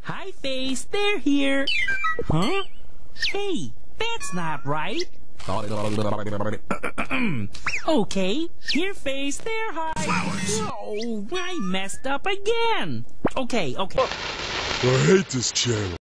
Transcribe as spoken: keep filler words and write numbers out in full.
Hi, Face, they're here. Huh? Hey, that's not right. Okay, here, Face, there, hi. Flowers. Oh, I messed up again. Okay, okay. I hate this channel.